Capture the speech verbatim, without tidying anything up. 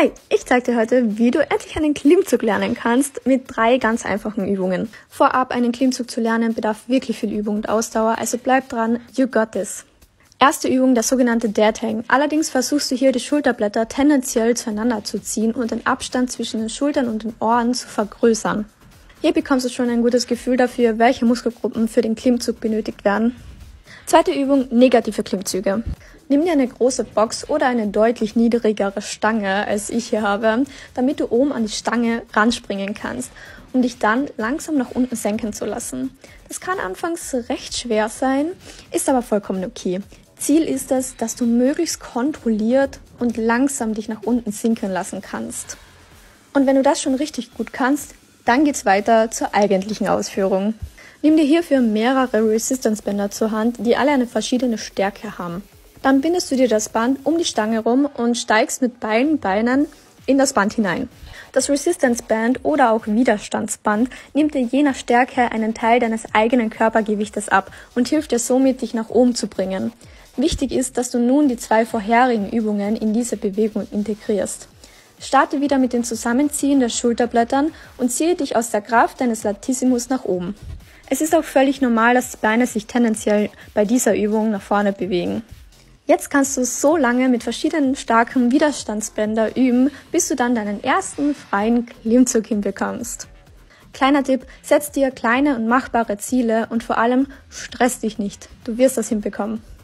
Hi, ich zeige dir heute, wie du endlich einen Klimmzug lernen kannst mit drei ganz einfachen Übungen. Vorab einen Klimmzug zu lernen bedarf wirklich viel Übung und Ausdauer, also bleib dran, you got this. Erste Übung, der sogenannte Dead Hang. Allerdings versuchst du hier die Schulterblätter tendenziell zueinander zu ziehen und den Abstand zwischen den Schultern und den Ohren zu vergrößern. Hier bekommst du schon ein gutes Gefühl dafür, welche Muskelgruppen für den Klimmzug benötigt werden. Zweite Übung, negative Klimmzüge. Nimm dir eine große Box oder eine deutlich niedrigere Stange, als ich hier habe, damit du oben an die Stange ranspringen kannst, um dich dann langsam nach unten senken zu lassen. Das kann anfangs recht schwer sein, ist aber vollkommen okay. Ziel ist es, dass du möglichst kontrolliert und langsam dich nach unten sinken lassen kannst. Und wenn du das schon richtig gut kannst, dann geht's weiter zur eigentlichen Ausführung. Nimm dir hierfür mehrere Resistance-Bänder zur Hand, die alle eine verschiedene Stärke haben. Dann bindest du dir das Band um die Stange rum und steigst mit beiden Beinen in das Band hinein. Das Resistance Band oder auch Widerstandsband nimmt dir je nach Stärke einen Teil deines eigenen Körpergewichtes ab und hilft dir somit, dich nach oben zu bringen. Wichtig ist, dass du nun die zwei vorherigen Übungen in diese Bewegung integrierst. Starte wieder mit dem Zusammenziehen der Schulterblättern und ziehe dich aus der Kraft deines Latissimus nach oben. Es ist auch völlig normal, dass die Beine sich tendenziell bei dieser Übung nach vorne bewegen. Jetzt kannst du so lange mit verschiedenen starken Widerstandsbändern üben, bis du dann deinen ersten freien Klimmzug hinbekommst. Kleiner Tipp, setz dir kleine und machbare Ziele und vor allem stress dich nicht. Du wirst das hinbekommen.